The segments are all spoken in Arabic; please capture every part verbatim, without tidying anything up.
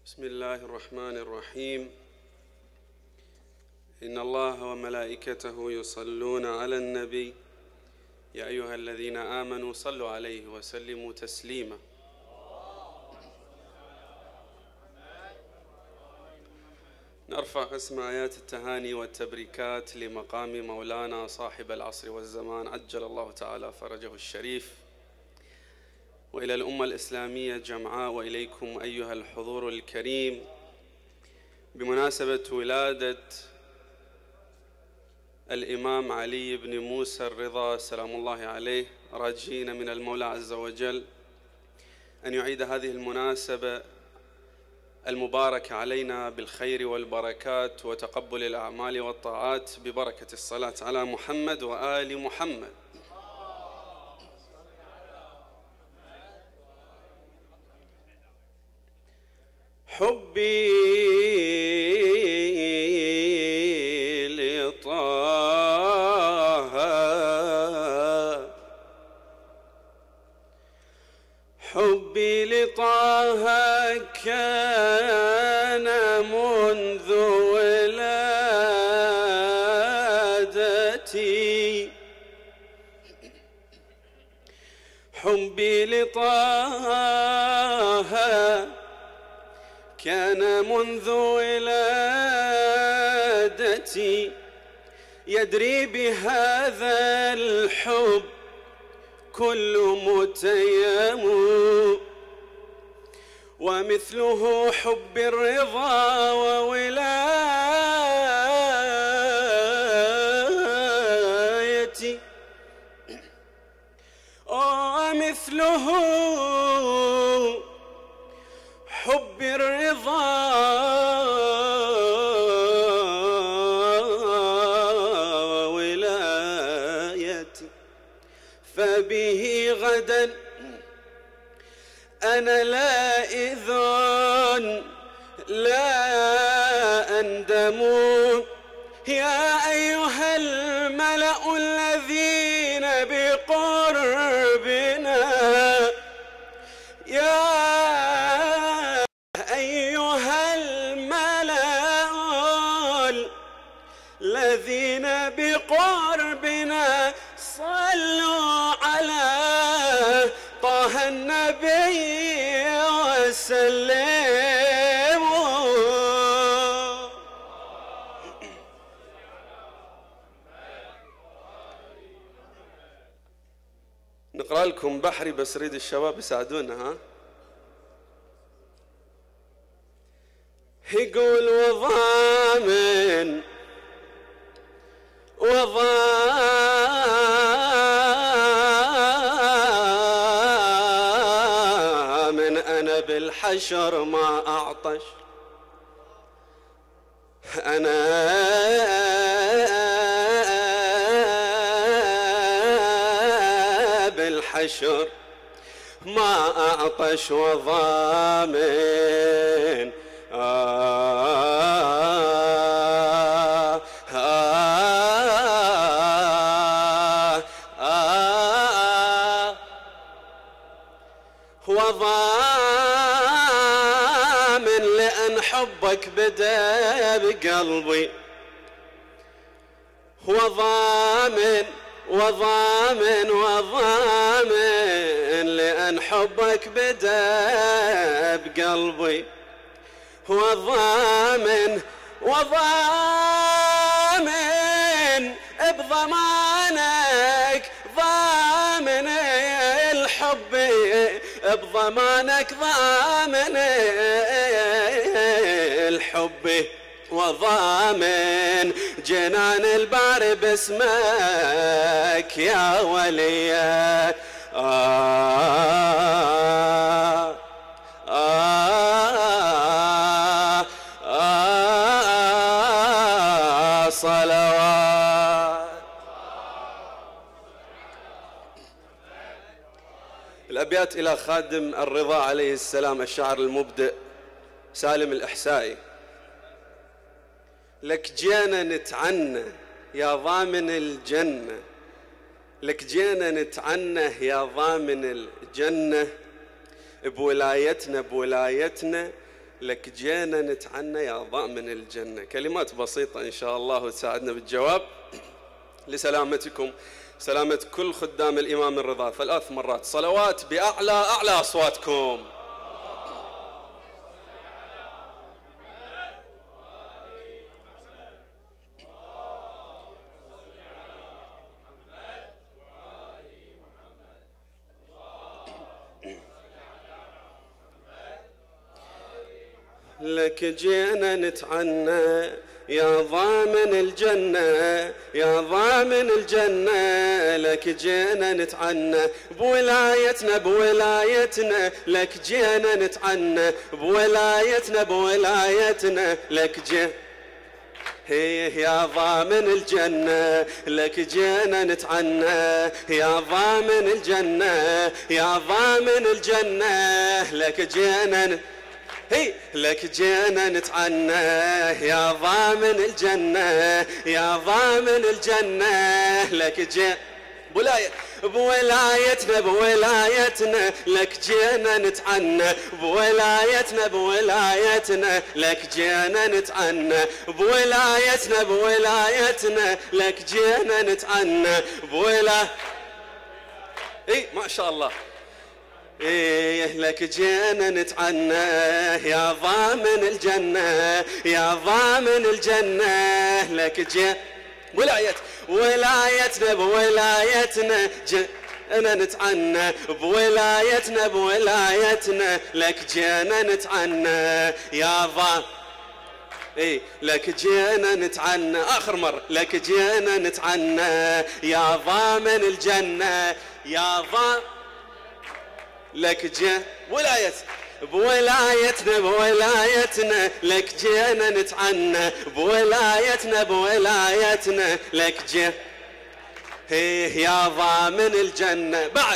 بسم الله الرحمن الرحيم. إن الله وملائكته يصلون على النبي يا أيها الذين آمنوا صلوا عليه وسلموا تسليما. نرفع اسم آيات التهاني والتبريكات لمقام مولانا صاحب العصر والزمان عجل الله تعالى فرجه الشريف، وإلى الأمة الإسلامية جمعاء، وإليكم أيها الحضور الكريم بمناسبة ولادة الإمام علي بن موسى الرضا سلام الله عليه، راجين من المولى عز وجل أن يعيد هذه المناسبة المباركة علينا بالخير والبركات وتقبل الأعمال والطاعات ببركة الصلاة على محمد وآل محمد. حبي لطه حبي لطه كان منذ ولادتي، حبي لطه كان منذ ولادتي، يدري بهذا الحب كل متيم، ومثله حب الرضا وولايتي، ومثله حب الرضا وولايتي، فبه غدا أنا لائذ لا أندم. يا أيها الملأ الذين بقربنا، يا أيها الملأ الذين بقربنا صلوا على طه النبي وسلموا. نقرأ لكم بحري بس ريد الشباب يساعدونا. ها يقول وضامن وضامن أنا بالحشر ما أعطش، أنا بالحشر ما أعطش وضامن آه آه آه وضامن لأن حبك بدأ بقلبي، وضامن وضامن وضامن لأن حبك بدأ بقلبي، وضامن وضامن بضمانك ضامن الحب، بضمانك ضامن الحب، وضامن جنان البار باسمك يا ولي. آه آه آه صلوات. الأبيات إلى خادم الرضا عليه السلام الشاعر المبدع سالم الإحسائي. لك جينا نتعنى يا ضامن الجنة، لك جينا نتعنى يا ضامن الجنة، بولايتنا بولايتنا لك جينا نتعنى يا ضامن الجنة. كلمات بسيطة إن شاء الله وتساعدنا بالجواب. لسلامتكم، سلامة كل خدام الإمام الرضا، ثلاث مرات صلوات بأعلى أعلى أصواتكم. لك جينا نتعنى يا ضامن الجنة، يا ضامن الجنة، لك جينا نتعنى بولايتنا بولايتنا، لك جينا نتعنى بولايتنا بولايتنا، لك جينا هي يا ضامن الجنة، لك جينا نتعنى يا ضامن الجنة، يا ضامن الجنة، لك جينا نتعنى هي لك جينا نتعنى يا ضامن الجنة، يا ضامن الجنة، لك جينا بولاية بولايتنا بولايتنا، لك جينا نتعنى بولايتنا بولايتنا، لك جينا نتعنى بولايتنا بولايتنا، لك جينا نتعنى بولا اي ما شاء الله. إيه لك جينا نتعنى يا ضامن الجنة، يا ضامن الجنة، لك جينا ولاية ولايتنا بولايتنا، جينا نتعنى بولايتنا بولايتنا، لك جينا نتعنى يا ضامن إيه لك جينا نتعنى آخر مرة، لك جينا نتعنى يا ضامن الجنة، يا ضامن لك جينا ولاية بولايتنا بولايتنا، لك جينا نتعنى بولايتنا بولايتنا، لك جينا هي يا ضامن الجنة. بعد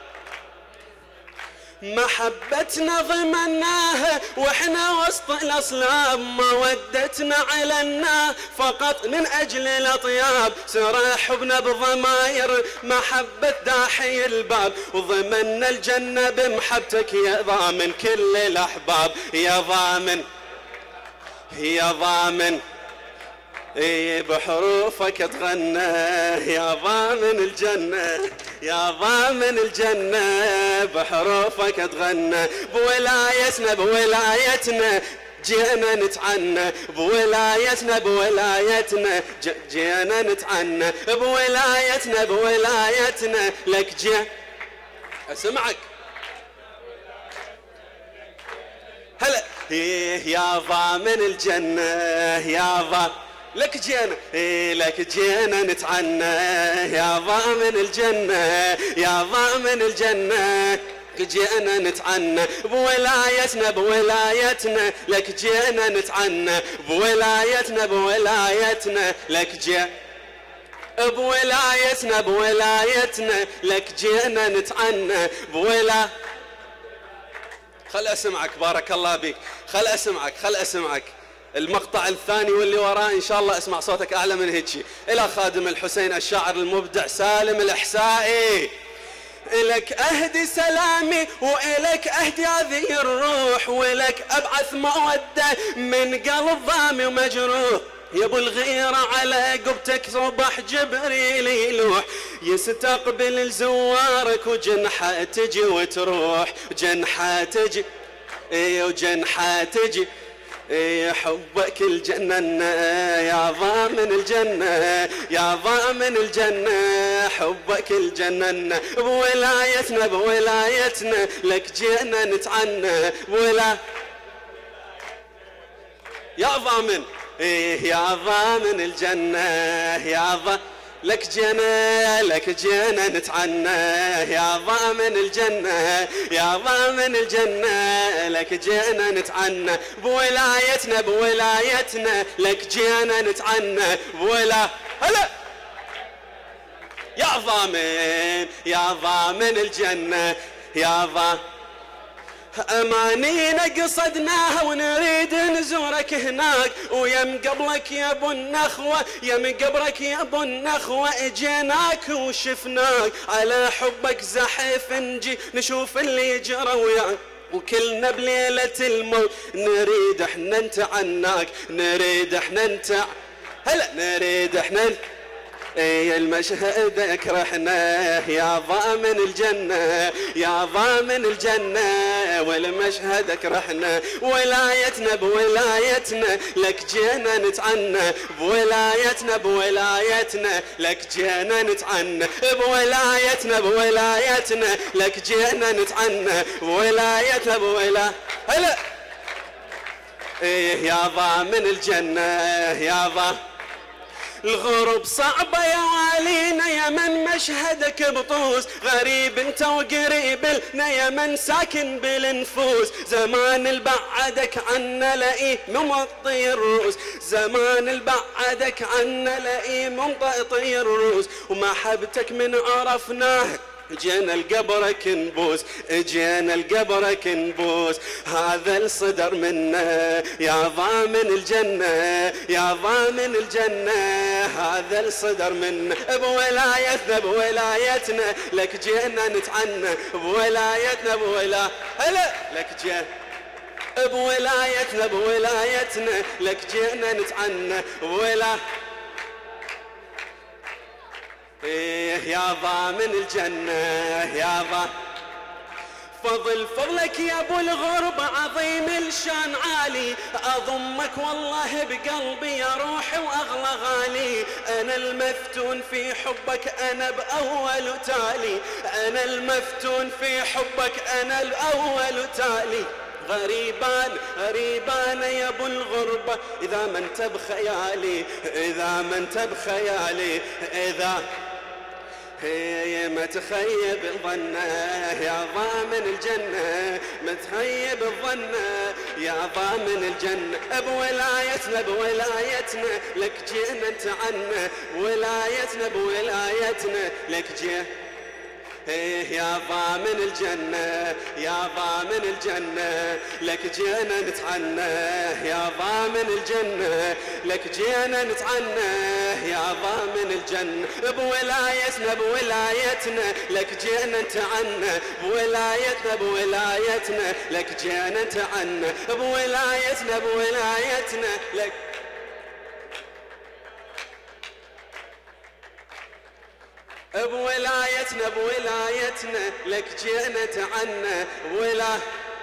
محبتنا ضمناها واحنا وسط الاصلاب، مودتنا علنا فقط من اجل الاطياب، سرحبنا بضماير محبة داحي الباب، وضمنا الجنة بمحبتك يا ضامن كل الاحباب، يا ضامن يا ضامن اي بحروفك اتغنى يا ضامن الجنة، يا ضامن الجنة، بحروفك اتغنى بولايتنا بولايتنا، جينا نتعنى بولايتنا بولايتنا، جينا نتعنى بولايتنا بولايتنا، لك جينا اسمعك هلا يا ضامن الجنة، يا ضامن لك جينا إيه لك جينا نتعنى يا ضامن الجنة، يا ضامن الجنة، جينا نتعنى بولايتنا بولايتنا، لك جينا نتعنى بولايتنا بولايتنا، لك جينا بولايتنا بولايتنا، لك جينا نتعنى بولا خل اسمعك بارك الله بك، خل اسمعك خل اسمعك المقطع الثاني واللي وراه ان شاء الله اسمع صوتك اعلى من هيك. الى خادم الحسين الشاعر المبدع سالم الاحسائي، الك اهدي سلامي والك اهدي هذه الروح، ولك ابعث موده من قلب ضامي ومجروح، يا ابو الغيرة على قبتك صبح جبريل يلوح، يستقبل الزوارك وجنحة تجي وتروح، جنحة تجي اي وجنحة تجي اي حبك الجنة يا ضامن الجنة، يا ضامن الجنة، حبك الجنة بولايتنا بولايتنا، لك جينا نتعنى بولا يا ضامن إيه يا ضامن الجنة، يا ضامن لك جينا لك جينا نتعنى يا ضامن الجنة، يا ضامن الجنة، لك جينا نتعنى بولايتنا بولايتنا، لك جينا نتعنى بولا هلا يا ضامن يا ضامن الجنة، يا ضامن أمانينا قصدناها ونريد نزورك هناك، ويم قبلك يا ابو النخوة، يم قبرك يا ابو النخوة اجيناك وشفناك، على حبك زحف نجي نشوف اللي جرى وياك، وكلنا بليلة الموت نريد احنا نتعناك، نريد احنا نتع هلا نريد احنا اي المشهد رحنا يا ضامن الجنة، يا ضامن الجنة والمشهدك رحنا، ولايتنا بولايتنا لك جينا نتعنى، بولايتنا بولايتنا لك جينا نتعنى، بولايتنا بولايتنا لك جينا نتعنى، بولايتنا بولا هلا ايه يا ضامن الجنة يا ضامن. الغرب صعبة يا والينا يا من مشهدك بطوس، غريب انت وقريب لنا يا من ساكن بالنفوس، زمان البعدك عنا لئيم ممطي الروس، زمان البعدك عنا لئيم ممطي الروس، ومحبتك من عرفناها جينا القبرك نبوس، جينا القبرك نبوس، هذا الصدر منا يا ضامن الجنة، يا ضامن الجنة هذا الصدر منا، بولايتنا بولايتنا لك جينا نتعنى، بولايتنا بولا هلا لك جينا بولايتنا بولايتنا لك جينا نتعنى ولا إيه يا ضامن الجنة يا ضامن. فضل فضلك يا ابو الغربة عظيم الشان عالي، اضمك والله بقلبي يا روحي واغلى غالي، انا المفتون في حبك انا باول تالي، انا المفتون في حبك انا الاول تالي، غريبان غريبان يا ابو الغربة اذا ما انت بخيالي، اذا ما انت بخيالي، اذا هي ما تخيب الظنة يا ضامن الجنة، ما تخيب الظنة يا ضامن الجنة، بولايتنا بولايتنا لك جينا نتعنى، ولايتنا بولايتنا لك جينا إيه يا ضامن الجنة، يا ضامن الجنة لك جينا نتعنى، يا ضامن الجنة لك جينا نتعنى، يا ضامن الجنة بولايتنا بولايتنا لك جينا نتعنى، بولايتنا بولايتنا لك جينا نتعنى، بولايتنا بولايتنا لك بولايتنا بولايتنا لك جينا نتعنى ولا.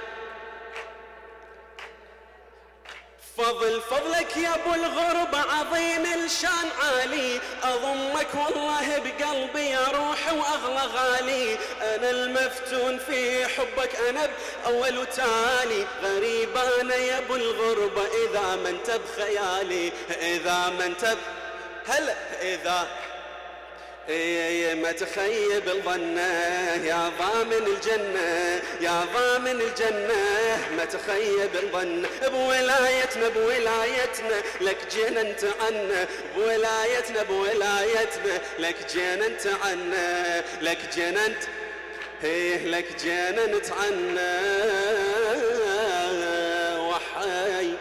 فضل فضلك يا ابو الغربة عظيم الشان عالي، اضمك والله بقلبي يا روحي واغلى غالي، انا المفتون في حبك انا باول وتالي، غريب انا يا ابو الغربة اذا ما انت بخيالي، اذا ما انت هلا اذا إيه ما تخيب الظنة يا ضامن الجنة، يا ضامن الجنة ما تخيب الظنة، بولايتنا بولايتنا لك جينا نتعنى، بولايتنا بولايتنا لك جينا نتعنى، لك جينا نت إيه لك جينا نتعنى وحي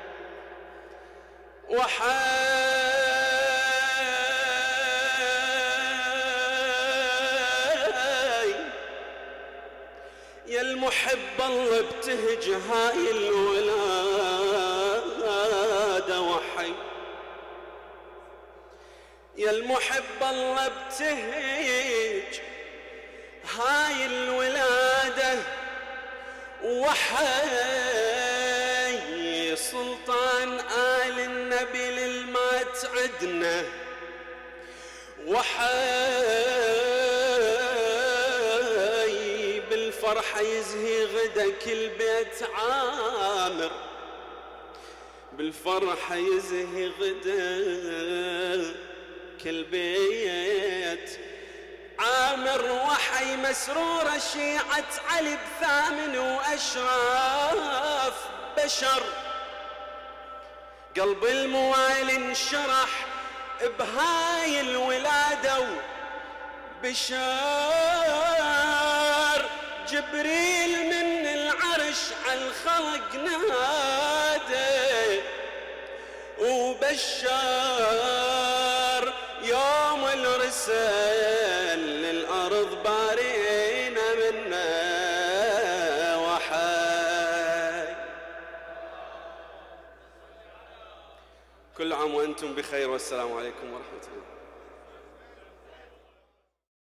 وحي يا المحب الله ابتهج هاي الولادة وحي، يا المحب الله ابتهج هاي الولادة وحي، سلطان آل النبي للما تعدنا وحي، بالفرحة يزهي غدا كل بيت عامر، بالفرحة يزهي غدا كل بيت عامر، وحي مسرورة شيعة علي بثامن وأشراف بشر، قلب الموالي انشرح بهاي الولادة بشار، جبريل من العرش عالخلق نادى وبشار، يوم الرسل للأرض بارينا منا وحي. كل عام وأنتم بخير، والسلام عليكم ورحمة الله.